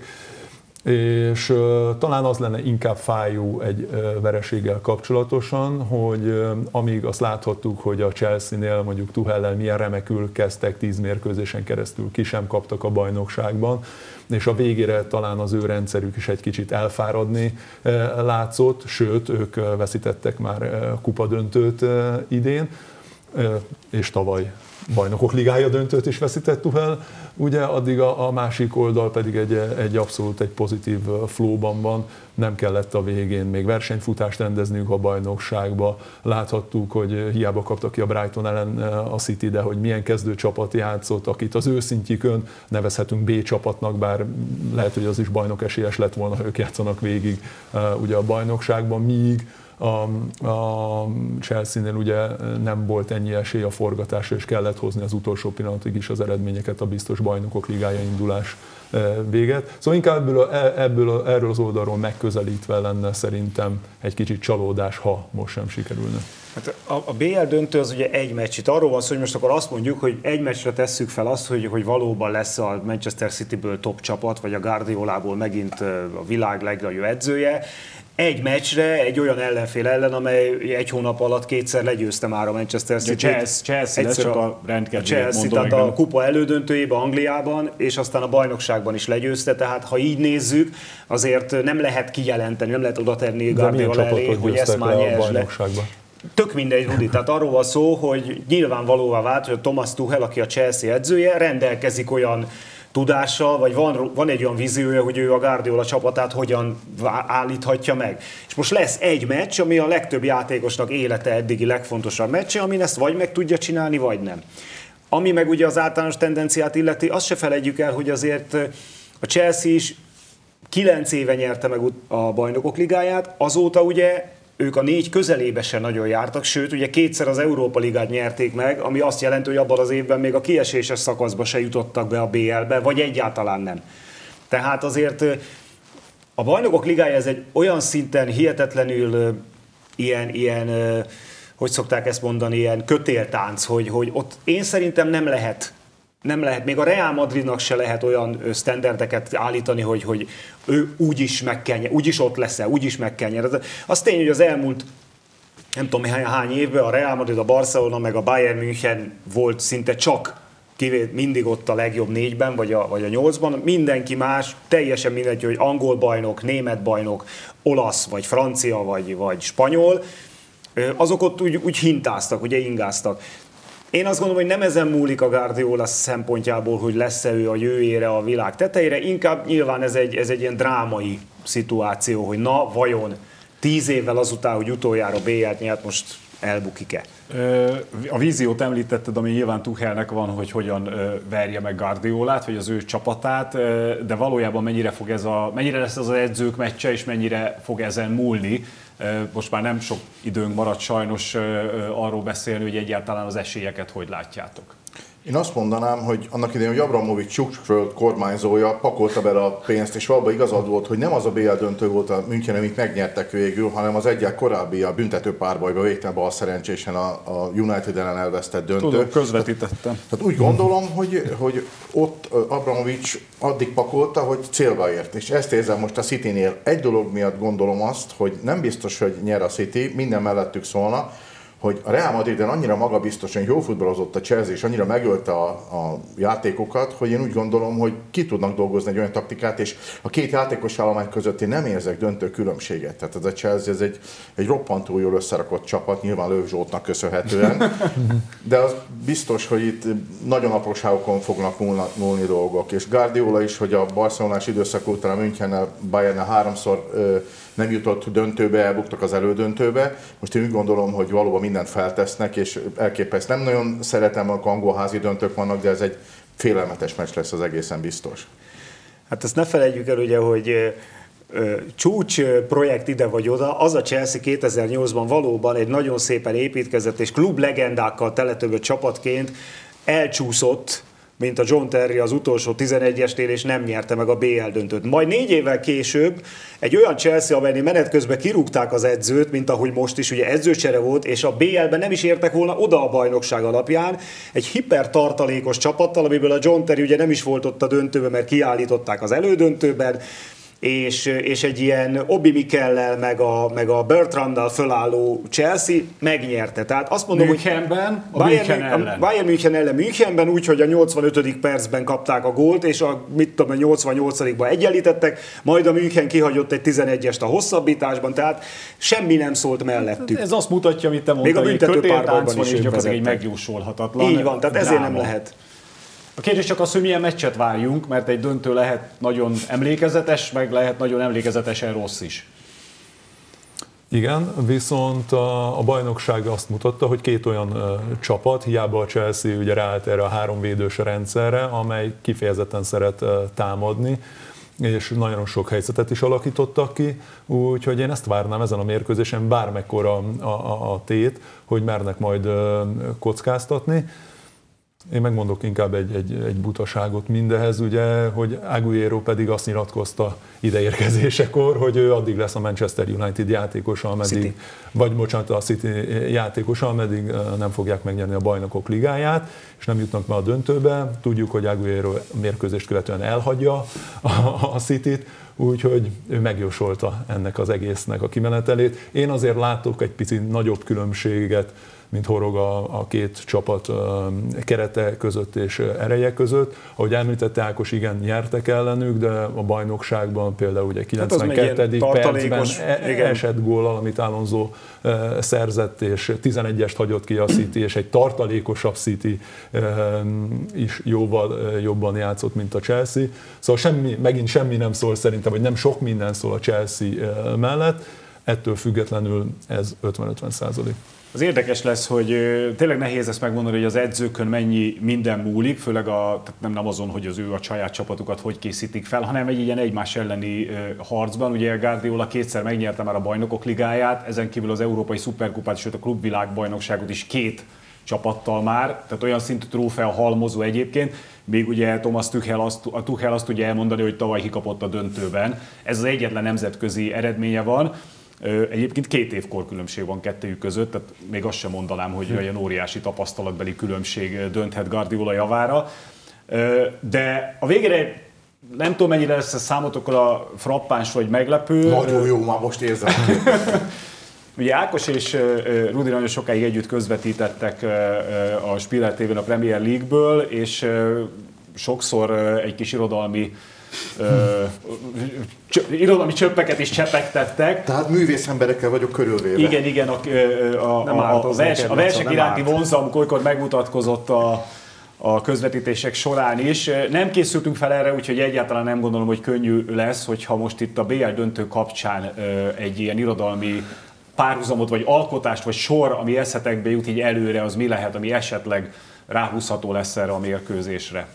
és talán az lenne inkább fájó egy vereséggel kapcsolatosan, hogy amíg azt láthattuk, hogy a Chelsea-nél mondjuk Tuchellel milyen remekül kezdtek 10 mérkőzésen keresztül, ki sem kaptak a bajnokságban, és a végére talán az ő rendszerük is egy kicsit elfáradni látszott, sőt, ők veszítettek már kupadöntőt idén, és tavaly Bajnokok Ligája döntőt is veszített Tuchel, ugye addig a másik oldal pedig egy abszolút egy pozitív flowban van, nem kellett a végén még versenyfutást rendezniük a bajnokságba, láthattuk, hogy hiába kaptak ki a Brighton ellen a City, de hogy milyen kezdőcsapat játszott, akit az ő szintjükön nevezhetünk B csapatnak, bár lehet, hogy az is bajnok esélyes lett volna, ha ők játszanak végig ugye a bajnokságban, míg a Chelsea-nél ugye nem volt ennyi esély a forgatásra, és kellett hozni az utolsó pillanatig is az eredményeket a biztos Bajnokok Ligája indulás véget. Szóval inkább erről az oldalról megközelítve lenne szerintem egy kicsit csalódás, ha most sem sikerülne. Hát a BL döntő az ugye egy meccs. Itt arról van szó, hogy most akkor azt mondjuk, hogy egy meccsre tesszük fel azt, hogy valóban lesz a Manchester Cityből top csapat, vagy a Guardiolából megint a világ legjobb edzője. Egy meccsre, egy olyan ellenfél ellen, amely egy hónap alatt 2-szer legyőzte már a Manchester City-t. Chelsea lesz, csak a rendkedvéért mondom. Tehát a kupa elődöntőjében, Angliában, és aztán a bajnokságban is legyőzte, tehát ha így nézzük, azért nem lehet kijelenteni, nem lehet oda tenni Guardiola elé, hogy ezt már nyers le. Tök mindegy, Rudi. Tehát arról van szó, hogy nyilvánvalóvá vált, hogy a Thomas Tuchel, aki a Chelsea edzője, rendelkezik olyan tudással, vagy van egy olyan víziója, hogy ő a Guardiola csapatát hogyan állíthatja meg. És most lesz egy meccs, ami a legtöbb játékosnak élete eddigi legfontosabb meccse, amin ezt vagy meg tudja csinálni, vagy nem. Ami meg ugye az általános tendenciát illeti, azt se felejtjük el, hogy azért a Chelsea is 9 éve nyerte meg a Bajnokok Ligáját, azóta ugye ők a 4 közelébe se nagyon jártak, sőt, ugye 2-szer az Európa Ligát nyerték meg, ami azt jelenti, hogy abban az évben még a kieséses szakaszba se jutottak be a BL-be, vagy egyáltalán nem. Tehát azért a Bajnokok Ligája ez egy olyan szinten hihetetlenül ilyen hogy szokták ezt mondani, ilyen kötéltánc, hogy ott én szerintem nem lehet, még a Real Madridnak se lehet olyan sztenderdeket állítani, hogy ő úgyis ott lesz-e, úgyis meg kell nyerni. Az tény, hogy az elmúlt nem tudom hány évben a Real Madrid, a Barcelona meg a Bayern München volt szinte csak mindig ott a legjobb 4-ben, vagy a 8-ban, mindenki más, teljesen mindegy, hogy angol bajnok, német bajnok, olasz, vagy francia, vagy spanyol, azok ott úgy hintáztak, ugye ingáztak. Én azt gondolom, hogy nem ezen múlik a Guardiola szempontjából, hogy lesz-e ő a jövőjére a világ tetejére, inkább nyilván ez egy ilyen drámai szituáció, hogy na, vajon 10 évvel azután, hogy utoljára BL-t nyert, most elbukik-e? A víziót említetted, ami nyilván Tuchelnek van, hogy hogyan verje meg Guardiolát, vagy az ő csapatát, de valójában mennyire lesz az edzők meccse, és mennyire fog ezen múlni. Most már nem sok időnk maradt sajnos arról beszélni, hogy egyáltalán az esélyeket hogy látjátok. Én azt mondanám, hogy annak idején, hogy Abramovics Csukcsföld kormányzója pakolta bele a pénzt, és valóban igazad volt, hogy nem az a BL döntő volt a München, amit megnyertek végül, hanem az egyel korábbi a büntető párbajba végtelen bal szerencsésen a United ellen elvesztett döntő. Tudom, közvetítettem. Tehát úgy gondolom, hogy ott Abramovics addig pakolta, hogy célba ért. És ezt érzem most a Citynél. Egy dolog miatt gondolom azt, hogy nem biztos, hogy nyer a City, minden mellettük szólna, hogy a Real Madriden annyira magabiztosan jó futballozott a Chelsea, és annyira megölte a játékokat, hogy én úgy gondolom, hogy ki tudnak dolgozni egy olyan taktikát, és a két játékos állomány között én nem érzek döntő különbséget. Tehát ez a Chelsea ez egy roppantó jól összerakott csapat, nyilván Löw Zsoltnak köszönhetően, de az biztos, hogy itt nagyon apróságokon fognak múlni dolgok. És Guardiola is, hogy a Barcelonás időszak után a Münchennel, Bayernnel 3-szor nem jutott döntőbe, elbuktak az elődöntőbe. Most én úgy gondolom, hogy valóban mindent feltesznek, és elképesztő. Nem nagyon szeretem, amikor angolházi döntők vannak, de ez egy félelmetes meccs lesz, az egészen biztos. Hát ezt ne felejtjük el, ugye, hogy csúcs projekt ide vagy oda, az a Chelsea 2008-ban valóban egy nagyon szépen építkezett és klub legendákkal teletömött csapatként elcsúszott, mint a John Terry az utolsó 11-esnél, és nem nyerte meg a BL döntőt. Majd 4 évvel később egy olyan Chelsea, amelynél menet közben kirúgták az edzőt, mint ahogy most is, ugye edzőcsere volt, és a BL-ben nem is értek volna oda a bajnokság alapján, egy hipertartalékos csapattal, amiből a John Terry ugye nem is volt ott a döntőben, mert kiállították az elődöntőben, és egy ilyen Obi Mikellel, meg a Bertranddal fölálló Chelsea megnyerte. Tehát azt mondom, Münchenben, hogy Bayern München ellen Münchenben, úgyhogy a 85. percben kapták a gólt, és a 88-ban egyenlítettek, majd a München kihagyott egy 11-est a hosszabbításban, tehát semmi nem szólt mellettük. Ez azt mutatja, amit te mondtál, hogy kötéltánc van, és gyakorlatilag egy megjósolhatatlan. Így van, tehát ezért nem lehet. A kérdés csak az, hogy milyen meccset várjunk, mert egy döntő lehet nagyon emlékezetes, meg lehet nagyon emlékezetesen rossz is. Igen, viszont a bajnokság azt mutatta, hogy két olyan csapat, hiába a Chelsea ugye ráállt erre a 3 védős rendszerre, amely kifejezetten szeret támadni, és nagyon sok helyzetet is alakítottak ki, úgyhogy én ezt várnám ezen a mérkőzésen, bármekkora a tét, hogy mernek majd kockáztatni. Én megmondok inkább egy butaságot mindehez, ugye, hogy Agüero pedig azt nyilatkozta ideérkezésekor, hogy ő addig lesz a Manchester United játékosa, ameddig, a City játékosa, ameddig nem fogják megnyerni a Bajnokok Ligáját, és nem jutnak be a döntőbe. Tudjuk, hogy Agüero mérkőzést követően elhagyja a Cityt, úgyhogy ő megjósolta ennek az egésznek a kimenetelét. Én azért látok egy picit nagyobb különbséget, mint horog a két csapat kerete között és ereje között. Ahogy említette Ákos, igen, nyertek ellenük, de a bajnokságban például ugye 92. percben esett góllal, amit Alonso szerzett, és 11-est hagyott ki a City, és egy tartalékosabb City is jóval jobban játszott, mint a Chelsea. Szóval megint semmi nem szól szerintem, vagy nem sok minden szól a Chelsea mellett, ettől függetlenül ez 50-50%. Az érdekes lesz, hogy tényleg nehéz ezt megmondani, hogy az edzőkön mennyi minden múlik, főleg tehát nem azon, hogy az ő a saját csapatukat hogy készítik fel, hanem egy ilyen egymás elleni harcban. Ugye Guardiola kétszer megnyerte már a Bajnokok Ligáját, ezen kívül az Európai Szuperkupát, sőt a klubvilágbajnokságot is 2 csapattal már, tehát olyan szintű trófea halmozó egyébként. Még ugye Thomas Tuchel azt tudja elmondani, hogy tavaly kikapott a döntőben. Ez az egyetlen nemzetközi eredménye van. Egyébként 2 év korkülönbség van kettőjük között, tehát még azt sem mondanám, hogy olyan óriási tapasztalatbeli különbség dönthet Guardiola javára. De a végére nem tudom, mennyire lesz a számotokra frappáns vagy meglepő. Nagyon jó, már most érzem. Ugye Ákos és Rudi nagyon sokáig együtt közvetítettek a Spiller TV-n a Premier League-ből, és sokszor egy kis irodalmi csöppeket is csepegtettek. Tehát művész emberekkel vagyok körülvéve. Igen, a versek iránti vonzalmuk olykor megmutatkozott a közvetítések során is. Nem készültünk fel erre, úgyhogy egyáltalán nem gondolom, hogy könnyű lesz, hogyha most itt a BL döntő kapcsán egy ilyen irodalmi párhuzamot, vagy alkotást, vagy sor, ami eszetekbe jut így előre, az mi lehet, ami esetleg ráhúzható lesz erre a mérkőzésre.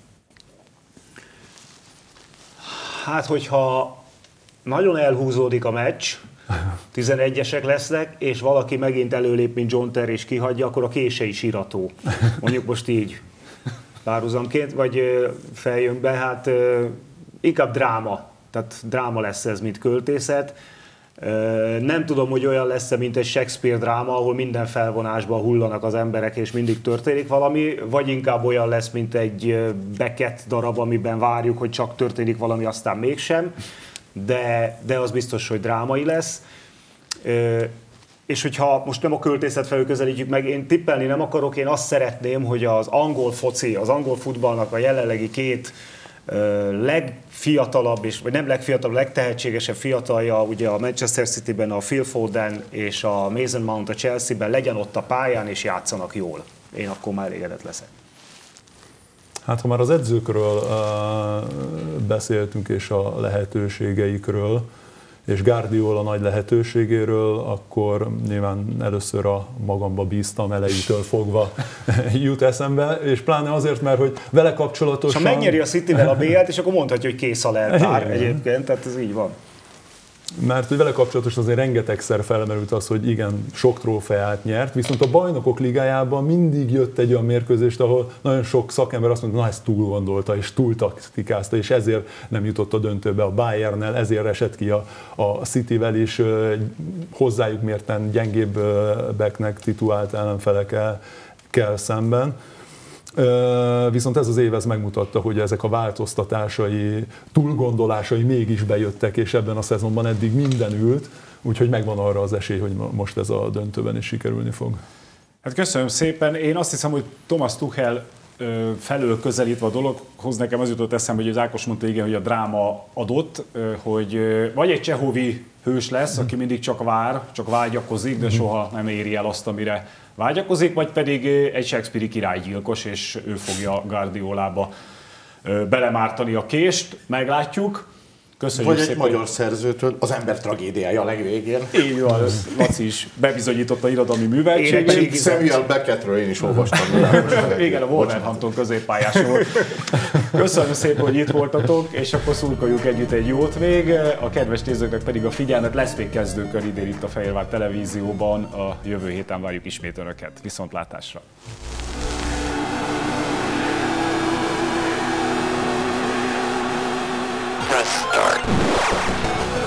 Hát, hogyha nagyon elhúzódik a meccs, 11-esek lesznek, és valaki megint előlép, mint John Terry, és kihagyja, akkor a kése is irató. Mondjuk most így párhuzamként, vagy feljön be, hát inkább dráma. Tehát dráma lesz ez, mint költészet. Nem tudom, hogy olyan lesz-e, mint egy Shakespeare dráma, ahol minden felvonásban hullanak az emberek, és mindig történik valami, vagy inkább olyan lesz, mint egy Beckett darab, amiben várjuk, hogy csak történik valami, aztán mégsem, de az biztos, hogy drámai lesz. És hogyha most nem a költészet felől közelítjük meg, én tippelni nem akarok, én azt szeretném, hogy az angol foci, az angol futballnak a jelenlegi 2 legfiatalabb, vagy nem legfiatalabb, legtehetségesebb fiatalja, ugye a Manchester Cityben a Phil Foden és a Mason Mount a Chelsea-ben legyen ott a pályán és játszanak jól. Én akkor már elégedett leszek. Hát ha már az edzőkről beszéltünk és a lehetőségeikről, és Guardiola nagy lehetőségéről, akkor nyilván először a magamba bíztam elejétől fogva jut eszembe, és pláne azért, mert hogy vele kapcsolatosan... Ha megnyeri a Cityvel a BL-t, és akkor mondhatja, hogy kész a leltár egyébként, tehát ez így van. Mert hogy vele kapcsolatosan azért rengetegszer felmerült az, hogy igen, sok trófeát nyert, viszont a Bajnokok Ligájában mindig jött egy olyan mérkőzést, ahol nagyon sok szakember azt mondta, na ezt túl gondolta és túl taktikázta, és ezért nem jutott a döntőbe a Bayernnel, ezért esett ki a Cityvel is, hozzájuk mérten gyengébbeknek titulált ellenfelekkel szemben. Viszont ez az év ez megmutatta, hogy ezek a változtatásai, túlgondolásai mégis bejöttek, és ebben a szezonban eddig minden ült, úgyhogy megvan arra az esély, hogy most ez a döntőben is sikerülni fog. Hát köszönöm szépen. Én azt hiszem, hogy Thomas Tuchel felől közelítve a dologhoz nekem az jutott eszembe, hogy az Ákos mondta, igen, hogy a dráma adott, hogy vagy egy Csehovi hős lesz, aki mindig csak vár, csak vágyakozik, de soha nem éri el azt, amire vágyakozik, vagy pedig egy Shakespeare-i királygyilkos, és ő fogja Guardiolába belemártani a kést, meglátjuk. Köszönjük vagy egy szépen. magyar szerzőtől, az ember tragédiája a legvégén. Így van, Laci is bebizonyította irodalmi műveltségét. Samuel Beckettről én is olvastam. Igen, a Wolverhampton középpályás volt. Köszönöm szépen, hogy itt voltatok, és akkor szurkoljuk együtt egy jót még. A kedves nézőknek pedig a figyelmet, lesz még kezdőkör idén itt a Fehérvár Televízióban. A jövő héten várjuk ismét Önöket. Viszontlátásra! Press start.